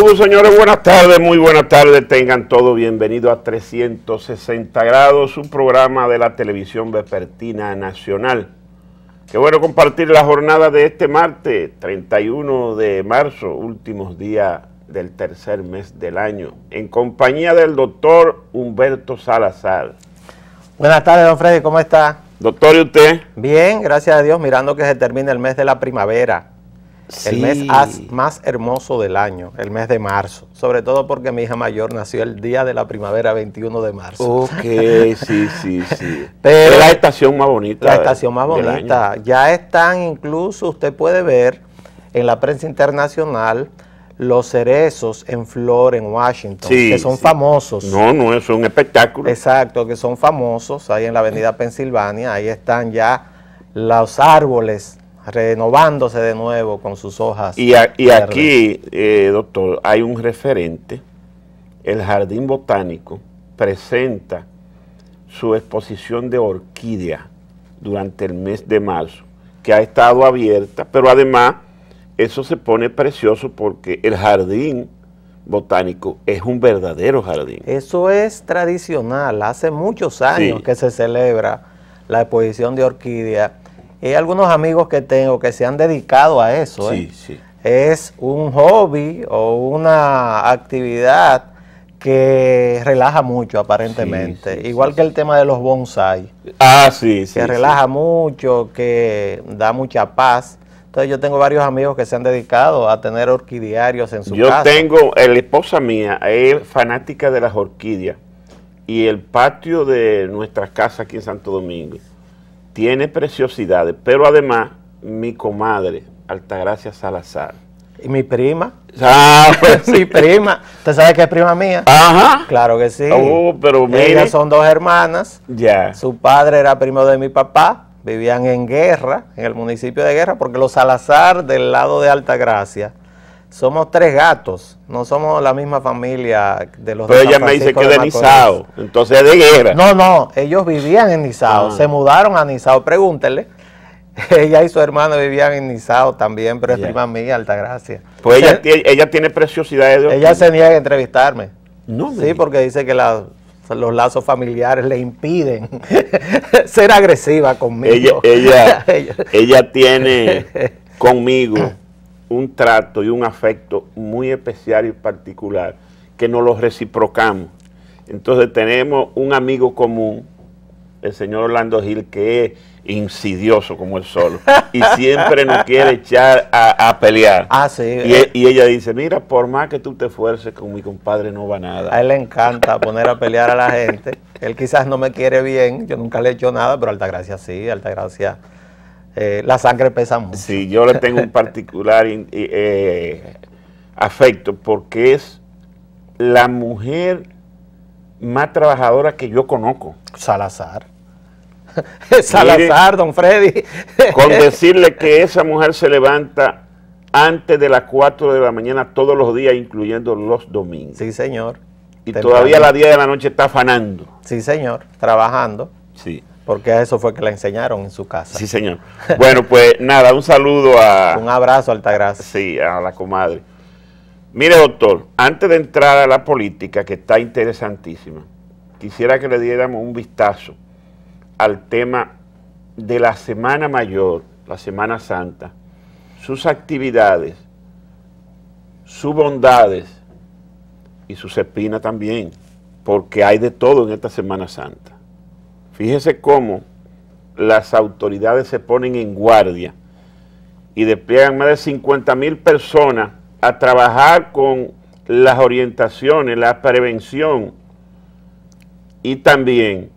Saludos, señores, buenas tardes, muy buenas tardes, tengan todos bienvenidos a 360 grados, un programa de la televisión vespertina nacional. Qué bueno compartir la jornada de este martes, 31 de marzo, últimos días del tercer mes del año, en compañía del doctor Humberto Salazar. Buenas tardes, don Freddy, ¿cómo está? Doctor, ¿y usted? Bien, gracias a Dios, mirando que se termina el mes de la primavera. Sí. El mes más hermoso del año, el mes de marzo. Sobre todo porque mi hija mayor nació el día de la primavera, 21 de marzo. Ok, sí. Pero es la estación más bonita. La estación más bonita. Ya están incluso, usted puede ver en la prensa internacional los cerezos en flor en Washington, que son famosos. No, es un espectáculo. Exacto, que son famosos. Ahí en la avenida Pensilvania, ahí están ya los árboles renovándose de nuevo con sus hojas. Y aquí, doctor, hay un referente. El Jardín Botánico presenta su exposición de orquídea durante el mes de marzo, que ha estado abierta, pero además eso se pone precioso porque el Jardín Botánico es un verdadero jardín. Eso es tradicional, hace muchos años que se celebra la exposición de orquídea. Hay algunos amigos que tengo que se han dedicado a eso. Sí. Es un hobby o una actividad que relaja mucho aparentemente. Igual que el tema de los bonsai. Que relaja mucho, que da mucha paz. Entonces yo tengo varios amigos que se han dedicado a tener orquidiarios en su casa. La esposa mía es fanática de las orquídeas y el patio de nuestra casa aquí en Santo Domingo tiene preciosidades, pero además mi comadre, Altagracia Salazar. ¿Y mi prima? Pues mi prima. ¿Usted sabe que es prima mía? Ajá. Claro que sí. Pero ellas son dos hermanas. Ya. Su padre era primo de mi papá. Vivían en Guerra, en el municipio de Guerra, porque los Salazar del lado de Altagracia somos tres gatos, no somos la misma familia de los. Pero ella me dice que es de Nizao, entonces es de Guerra. No, ellos vivían en Nizao, se mudaron a Nizao, pregúntele. Ella y su hermano vivían en Nizao también, pero es prima mía, Altagracia. Pues ella tiene preciosidades de ella se niega a entrevistarme. No, sí, porque dice que los lazos familiares le impiden ser agresiva conmigo. Ella tiene conmigo un trato y un afecto muy especial y particular que nos lo reciprocamos. Entonces tenemos un amigo común, el señor Orlando Gil, que es insidioso como el sol y siempre nos quiere echar a pelear. Y ella dice, mira, por más que tú te esfuerces con mi compadre no va nada. A él le encanta poner a pelear a la gente. Él quizás no me quiere bien, yo nunca le he hecho nada, pero Altagracia sí, Altagracia, la sangre pesa mucho. Sí, yo le tengo un particular afecto porque es la mujer más trabajadora que yo conozco. Salazar. Salazar, don Freddy. Con decirle que esa mujer se levanta antes de las 4 de la mañana todos los días, incluyendo los domingos. Sí, señor. Y todavía a las 10 de la noche está afanando. Sí, señor, trabajando. Sí. Porque a eso fue que la enseñaron en su casa. Sí, señor. Bueno, pues nada, un saludo a... Un abrazo, Altagracia. Sí, a la comadre. Mire, doctor, antes de entrar a la política, que está interesantísima, quisiera que le diéramos un vistazo al tema de la Semana Mayor, la Semana Santa, sus actividades, sus bondades y sus espinas también, porque hay de todo en esta Semana Santa. Fíjese cómo las autoridades se ponen en guardia y despliegan más de 50.000 personas a trabajar con las orientaciones, la prevención y también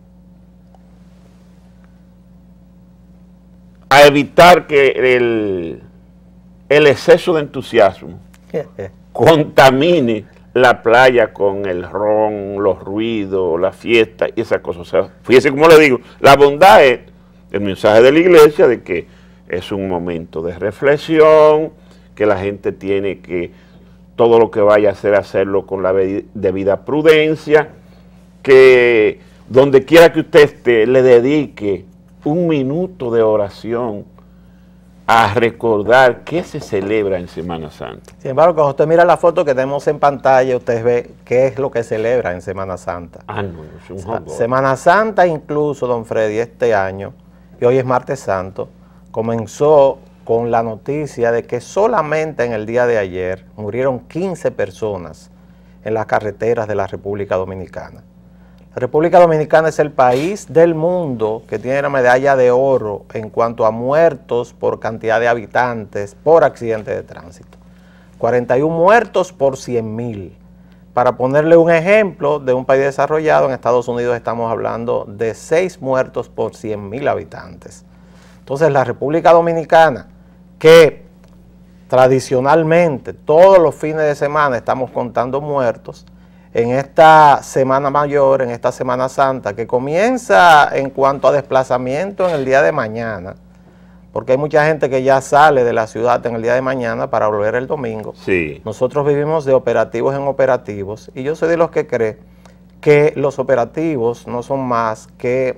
a evitar que el exceso de entusiasmo contamine la playa con el ron, los ruidos, la fiesta y esas cosas. O sea, fíjese como le digo, la bondad es el mensaje de la iglesia de que es un momento de reflexión, que la gente tiene que todo lo que vaya a hacer, hacerlo con la debida prudencia, que donde quiera que usted esté, le dedique un minuto de oración a recordar qué se celebra en Semana Santa. Sin embargo, cuando usted mira la foto que tenemos en pantalla, usted ve qué es lo que celebra en Semana Santa. No, es un hot dog. Semana Santa incluso, don Freddy, este año, y hoy es Martes Santo, comenzó con la noticia de que solamente en el día de ayer murieron 15 personas en las carreteras de la República Dominicana. La República Dominicana es el país del mundo que tiene la medalla de oro en cuanto a muertos por cantidad de habitantes por accidente de tránsito. 41 muertos por 100.000. Para ponerle un ejemplo de un país desarrollado, en Estados Unidos estamos hablando de 6 muertos por 100.000 habitantes. Entonces la República Dominicana, que tradicionalmente todos los fines de semana estamos contando muertos, en esta Semana Mayor, en esta Semana Santa, que comienza en cuanto a desplazamiento en el día de mañana, porque hay mucha gente que ya sale de la ciudad en el día de mañana para volver el domingo. Sí. Nosotros vivimos de operativos en operativos, y yo soy de los que cree que los operativos no son más que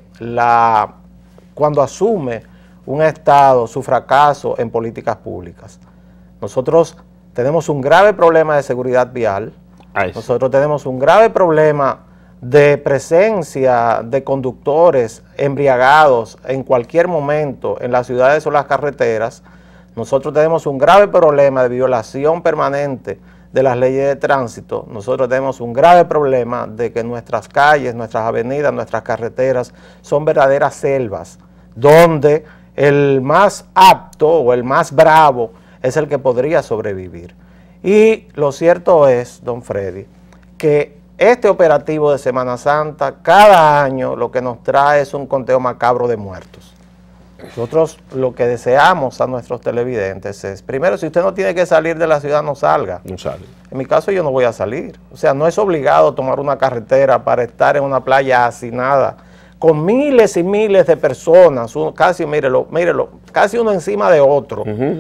cuando asume un Estado su fracaso en políticas públicas. Nosotros tenemos un grave problema de seguridad vial. Nosotros tenemos un grave problema de presencia de conductores embriagados en cualquier momento en las ciudades o las carreteras. Nosotros tenemos un grave problema de violación permanente de las leyes de tránsito. Nosotros tenemos un grave problema de que nuestras calles, nuestras avenidas, nuestras carreteras son verdaderas selvas, donde el más apto o el más bravo es el que podría sobrevivir. Y lo cierto es, don Freddy, que este operativo de Semana Santa, cada año lo que nos trae es un conteo macabro de muertos. Nosotros lo que deseamos a nuestros televidentes es, primero, si usted no tiene que salir de la ciudad, no salga. No sale. En mi caso yo no voy a salir. O sea, no es obligado tomar una carretera para estar en una playa hacinada, con miles y miles de personas, casi, mírelo, casi uno encima de otro,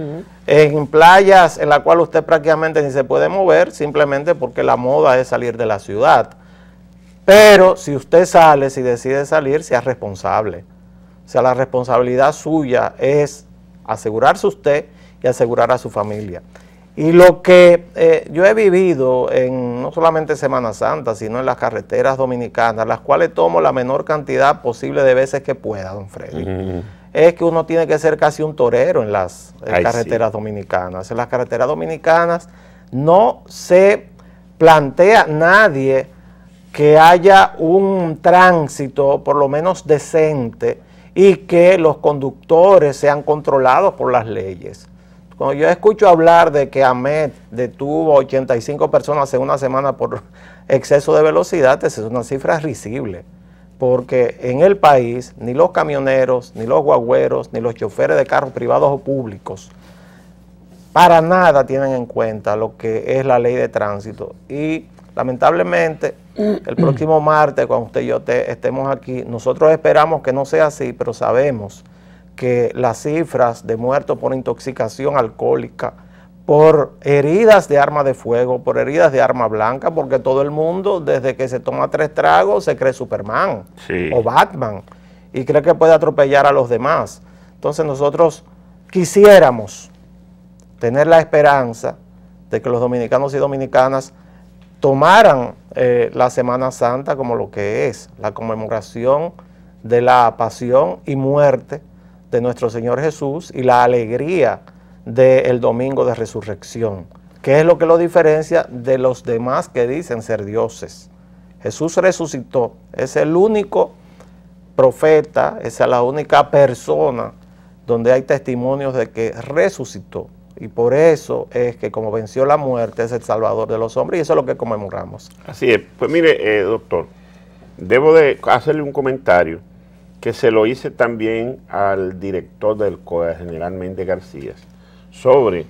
en playas en las cuales usted prácticamente ni se puede mover, simplemente porque la moda es salir de la ciudad. Pero si usted sale, si decide salir, sea responsable. O sea, la responsabilidad suya es asegurarse usted y asegurar a su familia. Y lo que yo he vivido no solamente en Semana Santa, sino en las carreteras dominicanas, las cuales tomo la menor cantidad posible de veces que pueda, don Freddy, es que uno tiene que ser casi un torero en las carreteras dominicanas. En las carreteras dominicanas no se plantea nadie que haya un tránsito por lo menos decente y que los conductores sean controlados por las leyes. Cuando yo escucho hablar de que AMET detuvo 85 personas en una semana por exceso de velocidad, esa es una cifra risible, porque en el país ni los camioneros, ni los guagüeros, ni los choferes de carros privados o públicos, para nada tienen en cuenta lo que es la ley de tránsito. Y lamentablemente, el próximo martes, cuando usted y yo estemos aquí, nosotros esperamos que no sea así, pero sabemos que las cifras de muertos por intoxicación alcohólica, por heridas de arma de fuego, por heridas de arma blanca, porque todo el mundo desde que se toma 3 tragos se cree Superman o Batman y cree que puede atropellar a los demás. Entonces nosotros quisiéramos tener la esperanza de que los dominicanos y dominicanas tomaran la Semana Santa como lo que es, la conmemoración de la pasión y muerte de nuestro Señor Jesús y la alegría del domingo de resurrección, que es lo que lo diferencia de los demás que dicen ser dioses. Jesús resucitó, es el único profeta, es la única persona donde hay testimonios de que resucitó, y por eso es que como venció la muerte es el Salvador de los hombres, y eso es lo que conmemoramos. Así es. Pues mire, doctor, debo de hacerle un comentario que se lo hice también al director del COE, general Méndez García, sobre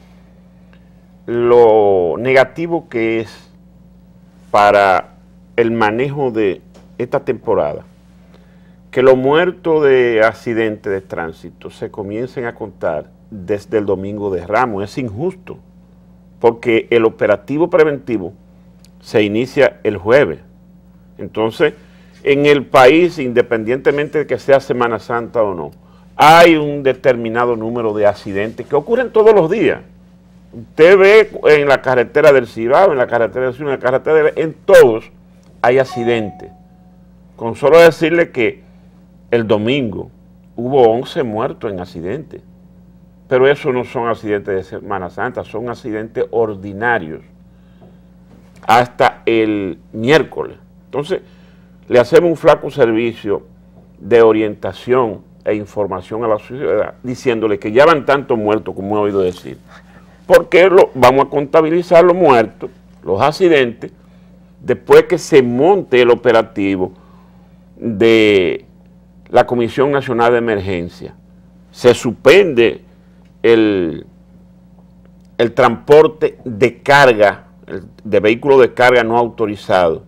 lo negativo que es para el manejo de esta temporada que los muertos de accidentes de tránsito se comiencen a contar desde el domingo de Ramos. Es injusto, porque el operativo preventivo se inicia el jueves. Entonces, en el país, independientemente de que sea Semana Santa o no, hay un determinado número de accidentes que ocurren todos los días. Usted ve en la carretera del Cibao, en la carretera del Sur, en la carretera en todos hay accidentes. Con solo decirle que el domingo hubo 11 muertos en accidentes. Pero eso no son accidentes de Semana Santa, son accidentes ordinarios. Hasta el miércoles. Entonces, le hacemos un flaco servicio de orientación e información a la sociedad, diciéndole que ya van tantos muertos como he oído decir. Porque vamos a contabilizar los muertos, los accidentes, después que se monte el operativo de la Comisión Nacional de Emergencia. Se suspende el transporte de carga, de vehículos de carga no autorizados.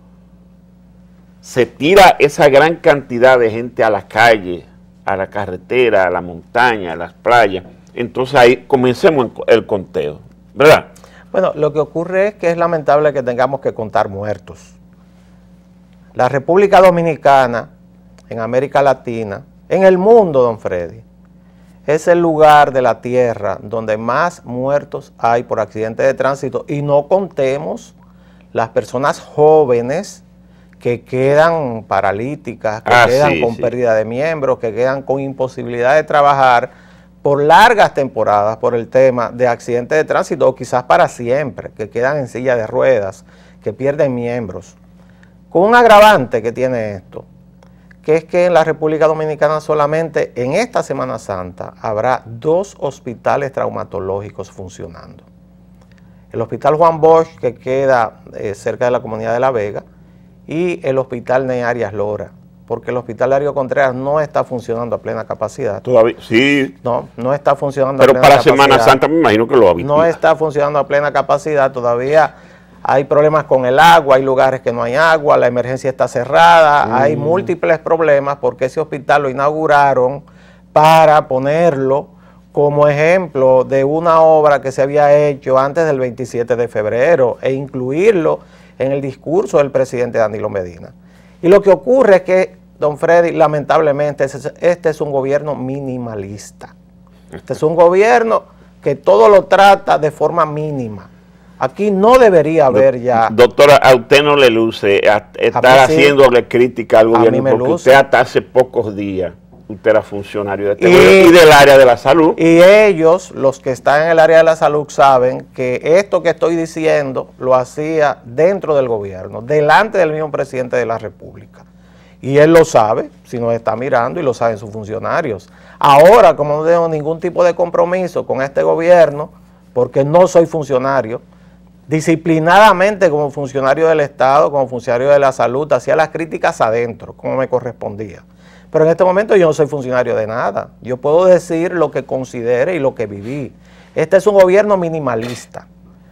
Se tira esa gran cantidad de gente a las calles, a la carretera, a la montaña, a las playas. Entonces ahí comencemos el conteo, ¿verdad? Bueno, lo que ocurre es que es lamentable que tengamos que contar muertos. La República Dominicana, en América Latina, en el mundo, don Freddy, es el lugar de la tierra donde más muertos hay por accidentes de tránsito, y no contemos las personas jóvenes que quedan paralíticas, que quedan con pérdida de miembros, que quedan con imposibilidad de trabajar por largas temporadas por el tema de accidentes de tránsito, o quizás para siempre, que quedan en silla de ruedas, que pierden miembros. Con un agravante que tiene esto, que es que en la República Dominicana solamente en esta Semana Santa habrá 2 hospitales traumatológicos funcionando. El Hospital Juan Bosch, que queda cerca de la comunidad de La Vega, y el Hospital Ney Arias Lora, porque el Hospital Darío Contreras no está funcionando a plena capacidad. Todavía, sí. No está funcionando a plena capacidad. Pero para Semana Santa me imagino que lo había. No está funcionando a plena capacidad, todavía hay problemas con el agua, hay lugares que no hay agua, la emergencia está cerrada, hay múltiples problemas porque ese hospital lo inauguraron para ponerlo como ejemplo de una obra que se había hecho antes del 27 de febrero e incluirlo en el discurso del presidente Danilo Medina. Y lo que ocurre es que, don Freddy, lamentablemente, este es un gobierno minimalista. Este es un gobierno que todo lo trata de forma mínima. Aquí no debería haber ya... Doctora, a usted no le luce estar haciéndole crítica al gobierno, porque usted hasta hace pocos días, usted era funcionario de este gobierno y del área de la salud. Y ellos, los que están en el área de la salud, saben que esto que estoy diciendo lo hacía dentro del gobierno, delante del mismo presidente de la República. Y él lo sabe, si nos está mirando, y lo saben sus funcionarios. Ahora, como no tengo ningún tipo de compromiso con este gobierno, porque no soy funcionario, disciplinadamente como funcionario del Estado, como funcionario de la salud, hacía las críticas adentro, como me correspondía. Pero en este momento yo no soy funcionario de nada. Yo puedo decir lo que considere y lo que viví. Este es un gobierno minimalista.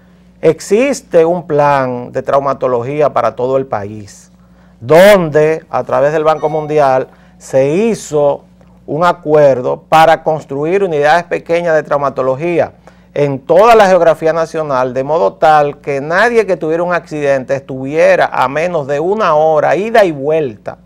Existe un plan de traumatología para todo el país, donde a través del Banco Mundial se hizo un acuerdo para construir unidades pequeñas de traumatología en toda la geografía nacional, de modo tal que nadie que tuviera un accidente estuviera a menos de 1 hora, ida y vuelta,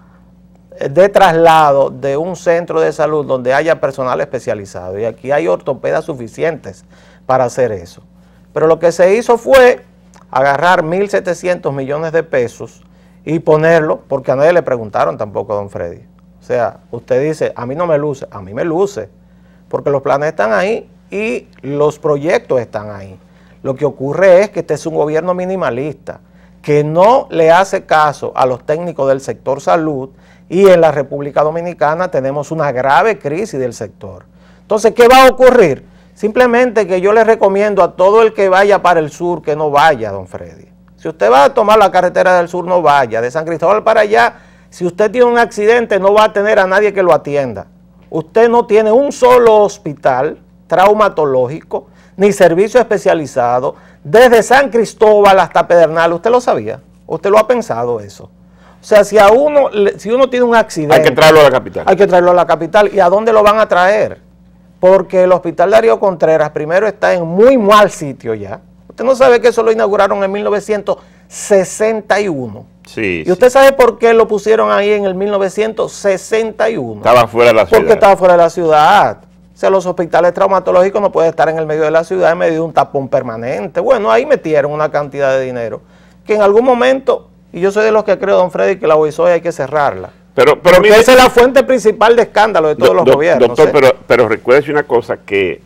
de traslado de un centro de salud donde haya personal especializado. Y aquí hay ortopedas suficientes para hacer eso. Pero lo que se hizo fue agarrar 1.700 millones de pesos y ponerlo, porque a nadie le preguntaron tampoco a don Freddy. O sea, usted dice, a mí no me luce, a mí me luce, porque los planes están ahí y los proyectos están ahí. Lo que ocurre es que este es un gobierno minimalista, que no le hace caso a los técnicos del sector salud, y en la República Dominicana tenemos una grave crisis del sector. Entonces, ¿qué va a ocurrir? Simplemente que yo le recomiendo a todo el que vaya para el sur que no vaya, don Freddy. Si usted va a tomar la carretera del sur, no vaya. De San Cristóbal para allá, si usted tiene un accidente, no va a tener a nadie que lo atienda. Usted no tiene un solo hospital traumatológico, ni servicio especializado, desde San Cristóbal hasta Pedernal. ¿Usted lo sabía? ¿Usted lo ha pensado eso? O sea, si uno tiene un accidente... Hay que traerlo a la capital. Hay que traerlo a la capital. ¿Y a dónde lo van a traer? Porque el Hospital Darío Contreras primero está en muy mal sitio ya. Usted no sabe que eso lo inauguraron en 1961. Sí, ¿Y usted sabe por qué lo pusieron ahí en el 1961? Estaba fuera de la ciudad. Porque estaba fuera de la ciudad. O sea, los hospitales traumatológicos no pueden estar en el medio de la ciudad en medio de un tapón permanente. Bueno, ahí metieron una cantidad de dinero que en algún momento, y yo soy de los que creo, don Freddy, que la UISOE hay que cerrarla. Pero mire, esa es la fuente principal de escándalo de todos los gobiernos. Doctor, pero recuérdese una cosa, que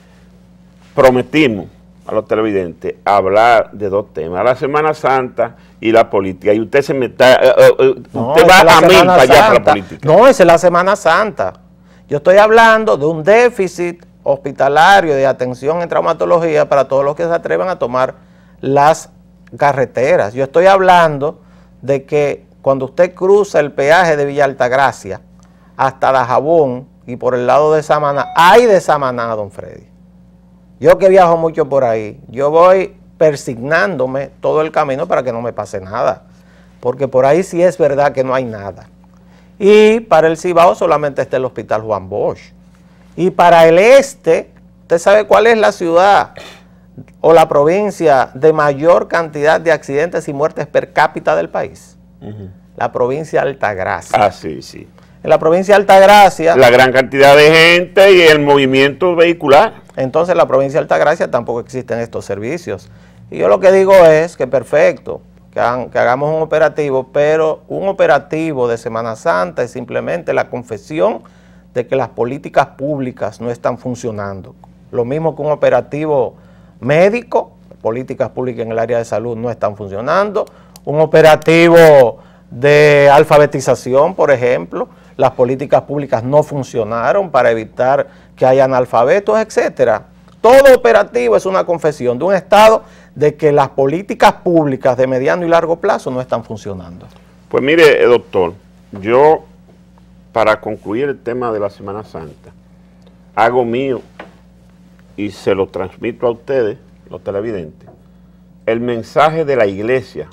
prometimos a los televidentes hablar de dos temas, la Semana Santa y la política, y usted se meta, usted va a mí para allá para la política. No, esa es la Semana Santa. Yo estoy hablando de un déficit hospitalario de atención en traumatología para todos los que se atrevan a tomar las carreteras. Yo estoy hablando de que cuando usted cruza el peaje de Villa Altagracia hasta Dajabón y por el lado de Samaná, hay de Samaná, don Freddy. Yo que viajo mucho por ahí, yo voy persignándome todo el camino para que no me pase nada, porque por ahí sí es verdad que no hay nada. Y para el Cibao solamente está el Hospital Juan Bosch. Y para el este, ¿usted sabe cuál es la ciudad o la provincia de mayor cantidad de accidentes y muertes per cápita del país? La provincia de Altagracia. Ah, sí, sí. En la provincia de Altagracia... La gran cantidad de gente y el movimiento vehicular. Entonces en la provincia de Altagracia tampoco existen estos servicios. Y yo lo que digo es que perfecto, que hagamos un operativo, pero un operativo de Semana Santa es simplemente la confesión de que las políticas públicas no están funcionando. Lo mismo que un operativo médico, políticas públicas en el área de salud no están funcionando. Un operativo de alfabetización, por ejemplo, las políticas públicas no funcionaron para evitar que haya analfabetos, etcétera. Todo operativo es una confesión de un Estado de que las políticas públicas de mediano y largo plazo no están funcionando. Pues mire, doctor, yo, para concluir el tema de la Semana Santa, hago mío y se lo transmito a ustedes, los televidentes, el mensaje de la Iglesia,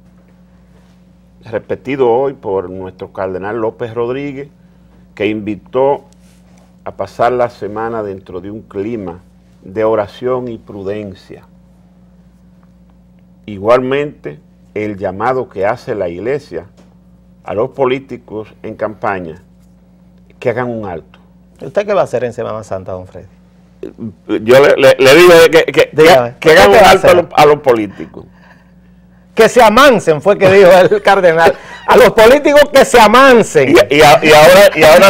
repetido hoy por nuestro cardenal López Rodríguez, que invitó a pasar la semana dentro de un clima de oración y prudencia. Igualmente, el llamado que hace la Iglesia a los políticos en campaña, que hagan un alto. ¿Usted qué va a hacer en Semana Santa, don Freddy? Yo le digo que hagan un alto a los políticos. Que se amansen, fue que dijo el cardenal. A los políticos que se amansen. Y ahora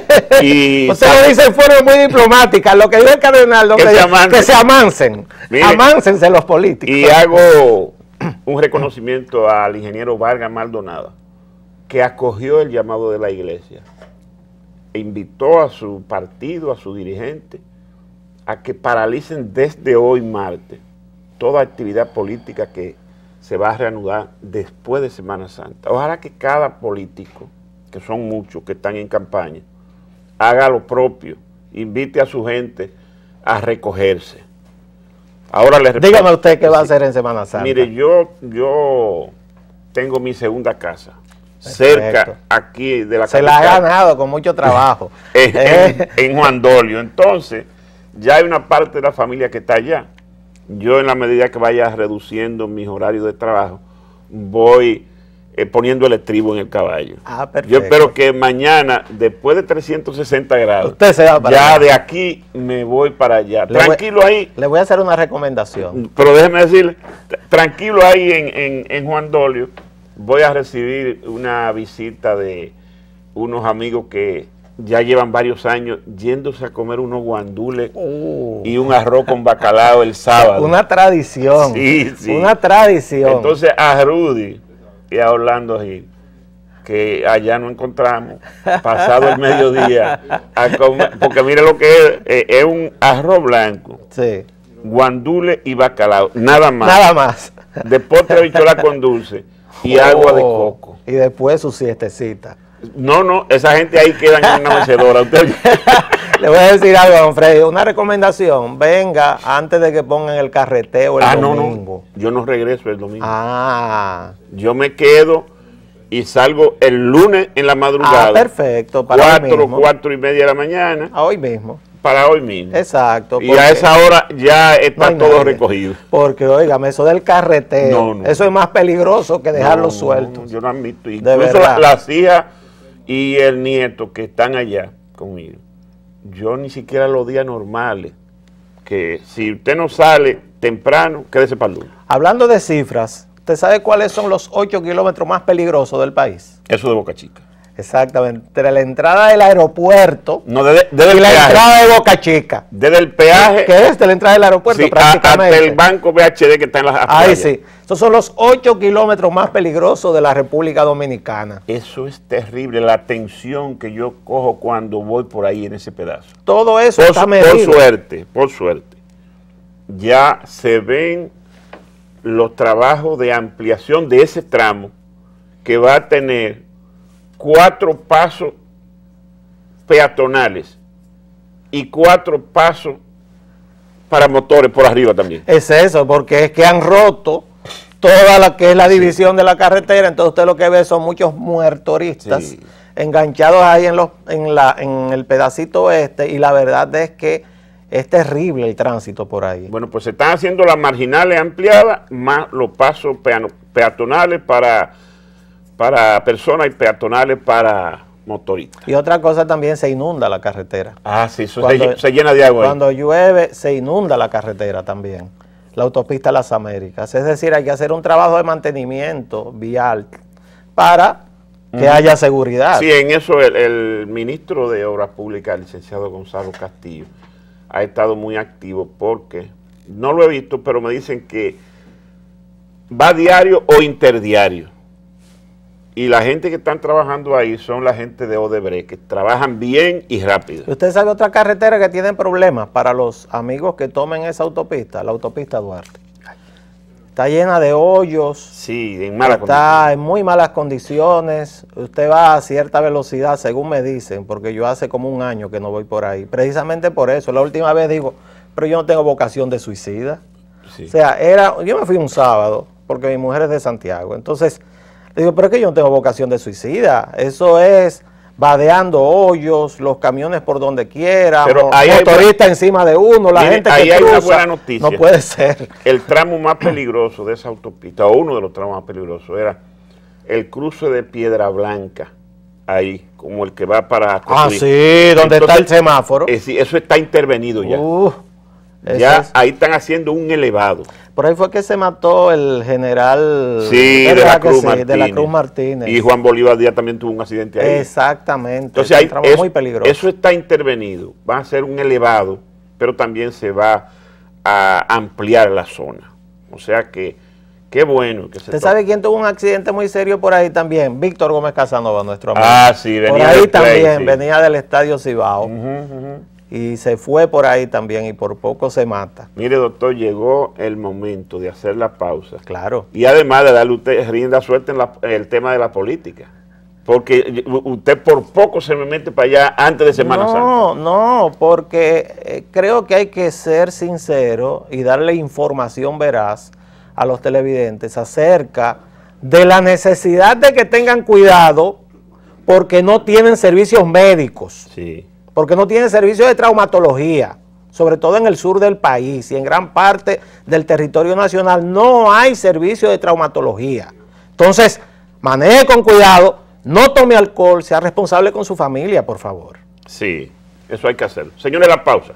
usted lo dice en forma muy diplomática. Lo que dijo el cardenal, que se amansen. Mire, amánsense los políticos. Y hago un reconocimiento al ingeniero Vargas Maldonado, que acogió el llamado de la Iglesia e invitó a su partido, a su dirigente, a que paralicen desde hoy martes toda actividad política que se va a reanudar después de Semana Santa. Ojalá que cada político, que son muchos que están en campaña, haga lo propio, invite a su gente a recogerse. Ahora les repito, dígame usted qué va a hacer en Semana Santa. Mire, yo tengo mi segunda casa, cerca aquí de la capital. Se la ha ganado con mucho trabajo. en Juan Dolio. Entonces, ya hay una parte de la familia que está allá. Yo, en la medida que vaya reduciendo mis horarios de trabajo, voy poniendo el estribo en el caballo. Ah, perfecto. Yo espero que mañana, después de 360 grados, usted se va para ya allá. De aquí me voy para allá. Tranquilo ahí. Le voy a hacer una recomendación. Pero déjeme decirle, tranquilo ahí en Juan Dolio, voy a recibir una visita de unos amigos que ya llevan varios años yéndose a comer unos guandules y un arroz con bacalao el sábado. Una tradición. Sí, sí. Una tradición. Entonces a Rudy y a Orlando Gil, que allá nos encontramos, pasado el mediodía, a comer, porque mire lo que es un arroz blanco, sí, guandules y bacalao, nada más. Nada más. De postre habichuela con dulce y agua de coco. Y después su siestecita. No, esa gente ahí queda en una mecedora. Le voy a decir algo, don Freddy, una recomendación, venga antes de que pongan el carreteo el domingo. No, yo no regreso el domingo. Yo me quedo y salgo el lunes en la madrugada. Perfecto, para 4 y media de la mañana. Hoy mismo. para hoy mismo. Exacto. Y a esa hora ya está todo recogido. Porque, óigame, eso del carretero, eso es más peligroso que dejarlo suelto. Yo no admito. Incluso las hijas y el nieto que están allá conmigo, yo ni siquiera los días normales, que si usted no sale temprano, quédese para el lunes. Hablando de cifras, ¿usted sabe cuáles son los 8 kilómetros más peligrosos del país? Eso de Boca Chica. Exactamente, entre la entrada del aeropuerto y la peaje. Entrada de Boca Chica. Desde el peaje. Que es de la entrada del aeropuerto, prácticamente. Hasta el banco VHD que está en la Ahí sí. Esos son los 8 kilómetros más peligrosos de la República Dominicana. Eso es terrible, la tensión que yo cojo cuando voy por ahí en ese pedazo. Todo eso está medido. Por suerte, ya se ven los trabajos de ampliación de ese tramo que va a tener 4 pasos peatonales y 4 pasos para motores por arriba también. Es eso, porque es que han roto toda la que es la división de la carretera, entonces usted lo que ve son muchos muertoristas enganchados ahí en el pedacito este, y la verdad es que es terrible el tránsito por ahí. Bueno, pues se están haciendo las marginales ampliadas, más los pasos peatonales para personas y peatonales para motoristas. Y otra cosa también, se inunda la carretera. Ah, sí, eso se llena de agua. Cuando llueve, se inunda la carretera también, la autopista Las Américas. Es decir, hay que hacer un trabajo de mantenimiento vial para que haya seguridad. Sí, en eso el ministro de Obras Públicas, el licenciado Gonzalo Castillo, ha estado muy activo porque, no lo he visto, pero me dicen que va diario o interdiario. Y la gente que están trabajando ahí son la gente de Odebrecht, que trabajan bien y rápido. ¿Usted sabe otra carretera que tiene problemas para los amigos que tomen esa autopista? La autopista Duarte. Está llena de hoyos. Sí, en malas condiciones. Está en muy malas condiciones. Usted va a cierta velocidad, según me dicen, porque yo hace como un año que no voy por ahí. Precisamente por eso. La última vez digo, pero yo no tengo vocación de suicida. Sí. O sea, yo me fui un sábado, porque mi mujer es de Santiago. Entonces, le digo, pero es que yo no tengo vocación de suicida. Eso es vadeando hoyos, los camiones por donde quiera, motoristas encima de uno, la gente que cruza. Ahí hay una buena noticia. No puede ser. El tramo más peligroso de esa autopista, o uno de los tramos más peligrosos, era el cruce de Piedra Blanca, ahí, como el que va para... Ah, sí, donde está el semáforo. Sí, eso está intervenido ya. Ya ahí están haciendo un elevado. Por ahí fue que se mató el general de la Cruz Martínez. Y Juan Bolívar Díaz también tuvo un accidente ahí. Exactamente. Entonces ahí muy peligroso. Eso está intervenido. Va a ser un elevado, pero también se va a ampliar la zona. O sea que qué bueno que se ¿Usted sabe quién tuvo un accidente muy serio por ahí también? Víctor Gómez Casanova, nuestro amigo. Ah, sí, venía por ahí también, venía del Estadio Cibao. Y se fue por ahí también y por poco se mata. Mire, doctor, llegó el momento de hacer la pausa. Claro. Y además de darle a usted rienda suelta en el tema de la política. Porque usted por poco se me mete para allá antes de Semana Santa. No, porque creo que hay que ser sincero y darle información veraz a los televidentes acerca de la necesidad de que tengan cuidado porque no tienen servicios médicos. Sí. Porque no tienen servicios de traumatología, sobre todo en el sur del país y en gran parte del territorio nacional no hay servicio de traumatología. Entonces, maneje con cuidado, no tome alcohol, sea responsable con su familia, por favor. Sí, eso hay que hacerlo. Señores, la pausa.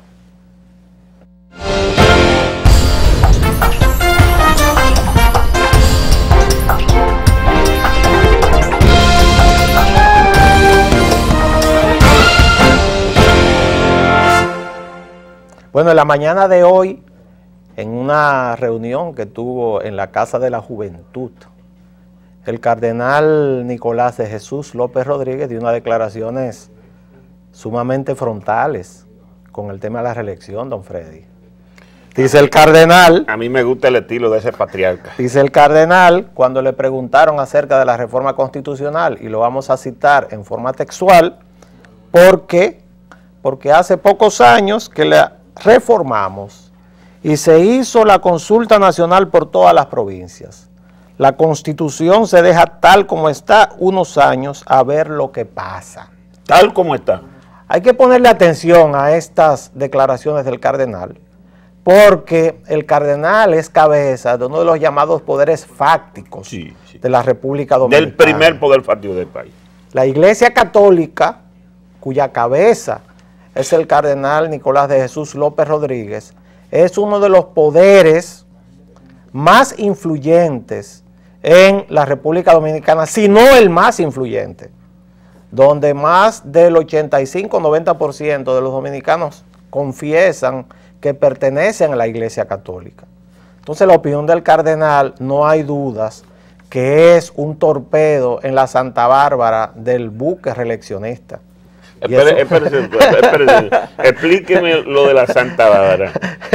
Bueno, en la mañana de hoy, en una reunión que tuvo en la Casa de la Juventud, el cardenal Nicolás de Jesús López Rodríguez dio unas declaraciones sumamente frontales con el tema de la reelección, don Freddy. Dice el cardenal... A mí me gusta el estilo de ese patriarca. Dice el cardenal, cuando le preguntaron acerca de la reforma constitucional, y lo vamos a citar en forma textual, porque hace pocos años que la reformamos y se hizo la consulta nacional por todas las provincias. La Constitución se deja tal como está unos años a ver lo que pasa. Tal como está. hay que ponerle atención a estas declaraciones del cardenal, porque el cardenal es cabeza de uno de los llamados poderes fácticos de la República Dominicana. Del primer poder fáctico del país. La Iglesia Católica, cuya cabeza es el cardenal Nicolás de Jesús López Rodríguez, es uno de los poderes más influyentes en la República Dominicana, si no el más influyente, donde más del 85-90% de los dominicanos confiesan que pertenecen a la Iglesia Católica. Entonces la opinión del cardenal, no hay dudas, que es un torpedo en la Santa Bárbara del buque reeleccionista. Espérese, explíqueme lo de la Santa Bárbara,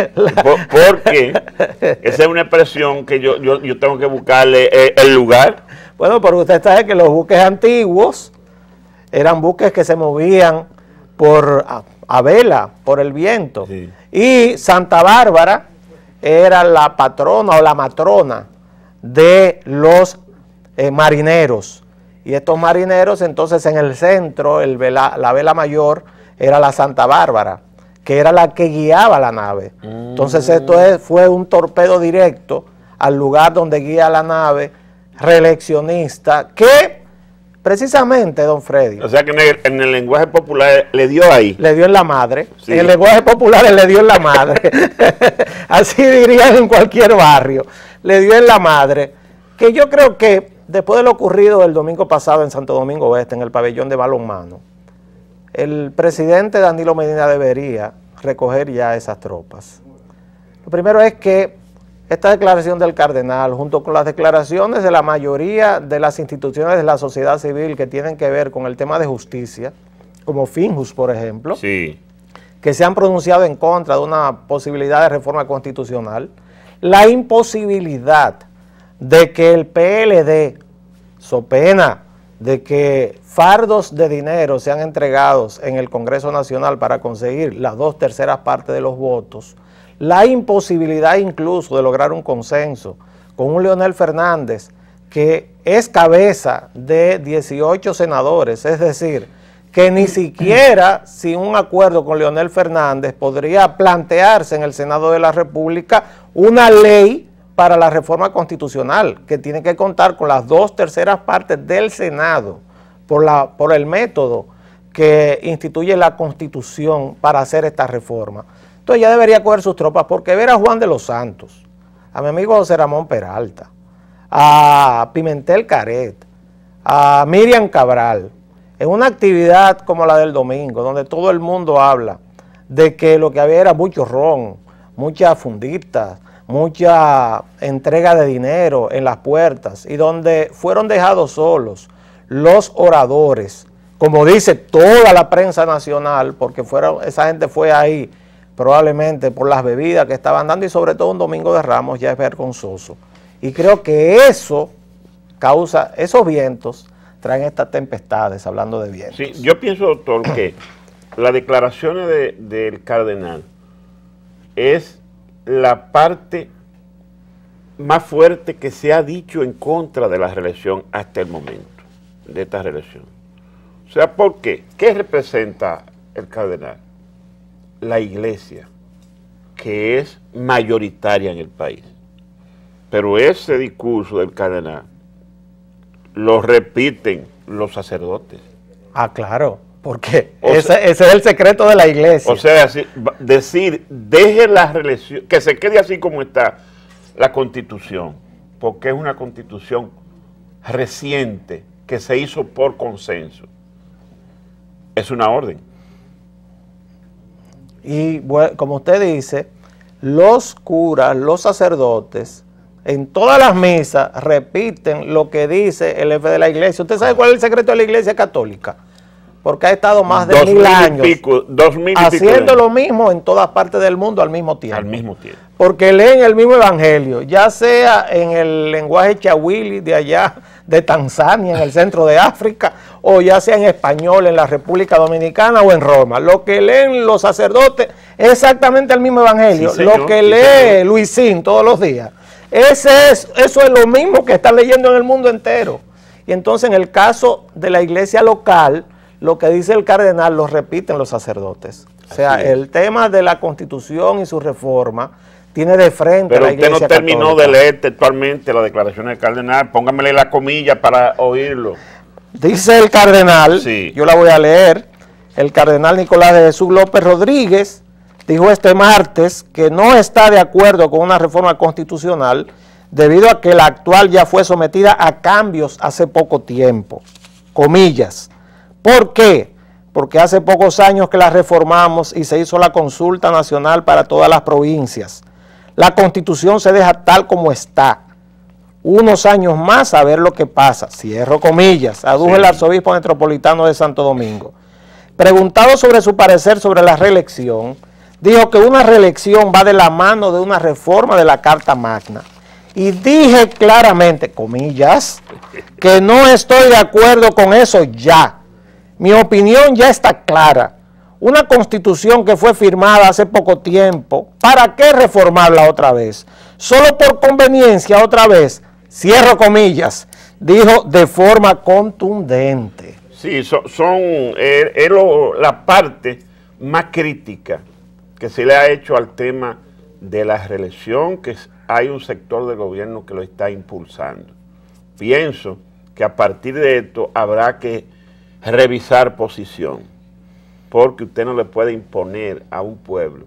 porque esa es una expresión que yo tengo que buscarle el lugar. Bueno, pero usted sabe que los buques antiguos eran buques que se movían a vela, por el viento, sí. Y Santa Bárbara era la patrona o la matrona de los marineros. Y estos marineros, entonces, en el centro, la vela mayor era la Santa Bárbara, que era la que guiaba la nave. Entonces esto fue un torpedo directo al lugar donde guía la nave reeleccionista, que precisamente, don Freddy. O sea que en el lenguaje popular le dio ahí. Le dio en la madre. Sí. En el lenguaje popular le dio en la madre. Así dirían en cualquier barrio. Le dio en la madre. Que yo creo que después de lo ocurrido el domingo pasado en Santo Domingo Oeste, en el pabellón de balonmano, el presidente Danilo Medina debería recoger ya esas tropas. Lo primero es que esta declaración del cardenal, junto con las declaraciones de la mayoría de las instituciones de la sociedad civil que tienen que ver con el tema de justicia, como Finjus, por ejemplo, sí, que se han pronunciado en contra de una posibilidad de reforma constitucional, la imposibilidad de que el PLD, so pena de que fardos de dinero sean entregados en el Congreso Nacional para conseguir las 2/3 partes de los votos, la imposibilidad incluso de lograr un consenso con un Leonel Fernández que es cabeza de 18 senadores, es decir, que ni siquiera sin un acuerdo con Leonel Fernández podría plantearse en el Senado de la República una ley para la reforma constitucional, que tiene que contar con las 2/3 partes del Senado por el método que instituye la Constitución para hacer esta reforma. Entonces ya debería coger sus tropas, porque ver a Juan de los Santos, a mi amigo José Ramón Peralta, a Pimentel Caret, a Miriam Cabral, en una actividad como la del domingo, donde todo el mundo habla de que lo que había era mucho ron, muchas funditas, mucha entrega de dinero en las puertas, y donde fueron dejados solos los oradores, como dice toda la prensa nacional, porque esa gente fue ahí probablemente por las bebidas que estaban dando, y sobre todo un domingo de Ramos ya es vergonzoso. Y creo que eso causa, esos vientos traen estas tempestades, hablando de vientos. Sí, yo pienso, doctor, que las declaraciones del cardenal es la parte más fuerte que se ha dicho en contra de la reelección hasta el momento, de esta reelección. O sea, ¿por qué? ¿Qué representa el cardenal? La iglesia, que es mayoritaria en el país. Pero ese discurso del cardenal lo repiten los sacerdotes. Ah, claro, porque ese es el secreto de la iglesia. O sea, decir, deje la reelección, que se quede así como está la Constitución, porque es una Constitución reciente que se hizo por consenso. Es una orden. Y bueno, como usted dice, los curas, los sacerdotes, en todas las misas repiten lo que dice el jefe de la iglesia. ¿Usted sabe cuál es el secreto de la iglesia católica? Porque ha estado más de 1000 años haciendo lo mismo en todas partes del mundo al mismo tiempo. Al mismo tiempo. Porque leen el mismo evangelio, ya sea en el lenguaje chawili de allá de Tanzania, en el centro de África, o ya sea en español en la República Dominicana o en Roma. Lo que leen los sacerdotes es exactamente el mismo evangelio, sí, señor, lo que lee Luisín todos los días. Eso es lo mismo que está leyendo en el mundo entero. Y entonces en el caso de la iglesia local, lo que dice el cardenal lo repiten los sacerdotes. O sea, el tema de la Constitución y su reforma tiene de frente a la Iglesia Pero usted no terminó de leer textualmente la declaración del cardenal. Póngamele la comilla para oírlo. Dice el cardenal, yo la voy a leer, el cardenal Nicolás de Jesús López Rodríguez dijo este martes que no está de acuerdo con una reforma constitucional debido a que la actual ya fue sometida a cambios hace poco tiempo. Comillas. ¿Por qué? Porque hace pocos años que la reformamos y se hizo la consulta nacional para todas las provincias. La Constitución se deja tal como está. Unos años más a ver lo que pasa. Cierro comillas, adujo el arzobispo metropolitano de Santo Domingo. Preguntado sobre su parecer sobre la reelección, dijo que una reelección va de la mano de una reforma de la Carta Magna. Y dije claramente, comillas, que no estoy de acuerdo con eso ya. Mi opinión ya está clara. Una constitución que fue firmada hace poco tiempo, ¿para qué reformarla otra vez? Solo por conveniencia otra vez, cierro comillas, dijo de forma contundente. Sí, es la parte más crítica que se le ha hecho al tema de la reelección, que hay un sector del gobierno que lo está impulsando. Pienso que a partir de esto habrá que revisar posición, porque usted no le puede imponer a un pueblo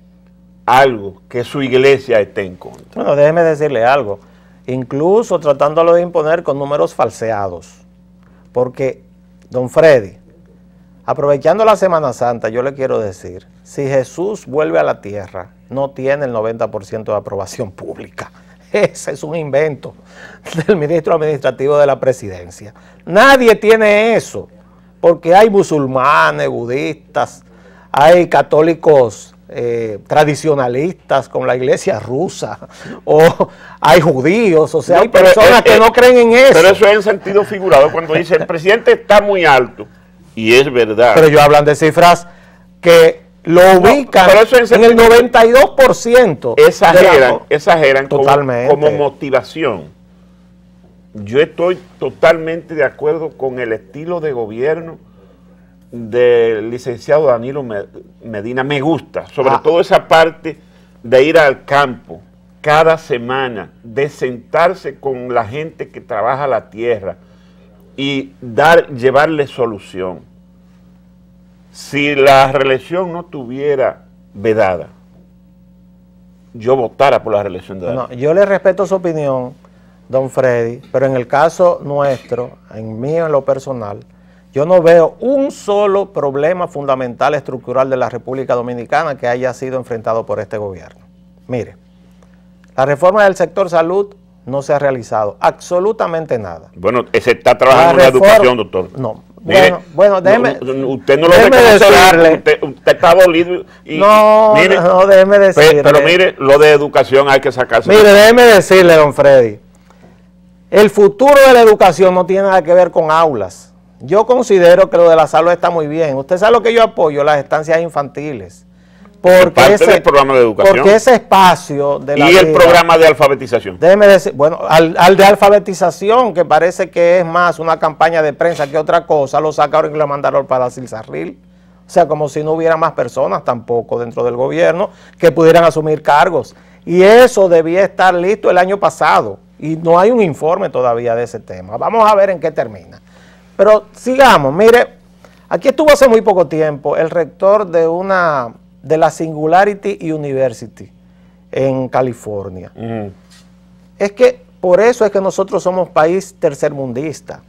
algo que su iglesia esté en contra. Bueno, déjeme decirle algo, incluso tratándolo de imponer con números falseados, porque, don Freddy, aprovechando la Semana Santa, yo le quiero decir, si Jesús vuelve a la tierra, no tiene el 90% de aprobación pública. Ese es un invento del ministro administrativo de la presidencia. Nadie tiene eso, porque hay musulmanes, budistas, hay católicos tradicionalistas como la iglesia rusa, o hay judíos, o sea, hay personas que no creen en eso. Pero eso es en sentido figurado, cuando dice el presidente está muy alto, y es verdad. Pero ellos hablan de cifras que lo ubican en el 92%. Exageran como motivación. Yo estoy totalmente de acuerdo con el estilo de gobierno del licenciado Danilo Medina. Me gusta, sobre todo esa parte de ir al campo cada semana, de sentarse con la gente que trabaja la tierra y llevarle solución. Si la reelección no tuviera vedada, yo votara por la reelección de Danilo. No, yo le respeto su opinión, don Freddy, pero en el caso nuestro, en mío, en lo personal, yo no veo un solo problema fundamental estructural de la República Dominicana que haya sido enfrentado por este gobierno. Mire, la reforma del sector salud no se ha realizado absolutamente nada. Bueno, se está trabajando en la educación, doctor. No. Bueno, déjeme. Usted no lo reconoce, usted está dolido. No, déjeme decirle. Pero mire, lo de educación hay que sacarse. Mire, déjeme decirle, don Freddy, el futuro de la educación no tiene nada que ver con aulas. Yo considero que lo de la salud está muy bien. Usted sabe lo que yo apoyo, las estancias infantiles. Porque del programa de educación. Porque ese espacio de la y el programa de alfabetización. Déjeme decir, bueno, al de alfabetización, que parece que es más una campaña de prensa que otra cosa, lo sacaron y lo mandaron para Silsarril. O sea, como si no hubiera más personas tampoco dentro del gobierno que pudieran asumir cargos. Y eso debía estar listo el año pasado. Y no hay un informe todavía de ese tema. Vamos a ver en qué termina. Pero sigamos, mire, aquí estuvo hace muy poco tiempo el rector de la Singularity University en California. Es que por eso es que nosotros somos país tercermundista.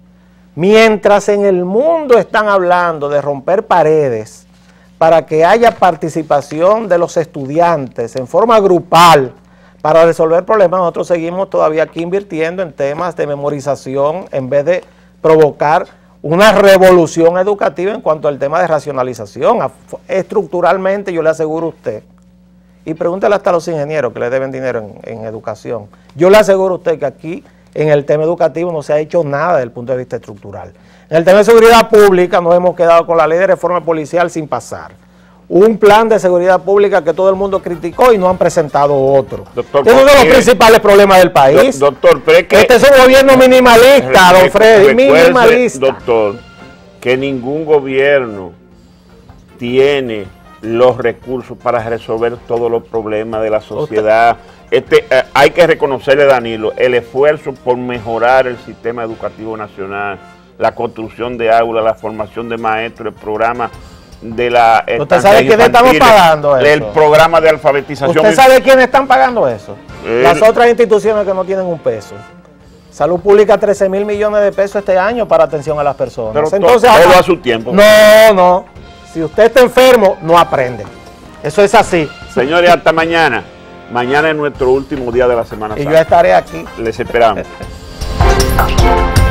Mientras en el mundo están hablando de romper paredes para que haya participación de los estudiantes en forma grupal para resolver problemas, nosotros seguimos todavía aquí invirtiendo en temas de memorización en vez de provocar una revolución educativa en cuanto al tema de racionalización. Estructuralmente, yo le aseguro a usted, y pregúntele hasta a los ingenieros que le deben dinero en educación, yo le aseguro a usted que aquí en el tema educativo no se ha hecho nada desde el punto de vista estructural. En el tema de seguridad pública nos hemos quedado con la ley de reforma policial sin pasar. Un plan de seguridad pública que todo el mundo criticó y no han presentado otro. Doctor, es uno de los principales problemas del país. Doctor, pero es que este es un gobierno minimalista, don Freddy, minimalista. Doctor, que ningún gobierno tiene los recursos para resolver todos los problemas de la sociedad. Hay que reconocerle, Danilo, el esfuerzo por mejorar el sistema educativo nacional, la construcción de aulas, la formación de maestros, el programa de la... ¿Usted sabe quiénes estamos pagando eso? El programa de alfabetización. ¿Usted sabe quiénes están pagando eso? Las otras instituciones que no tienen un peso. Salud Pública, 13.000 millones de pesos este año para atención a las personas. Pero entonces, todo a su tiempo. No. Si usted está enfermo, no aprende. Eso es así. Señores, hasta mañana. Mañana es nuestro último día de la Semana Santa. Y yo estaré aquí. Les esperamos.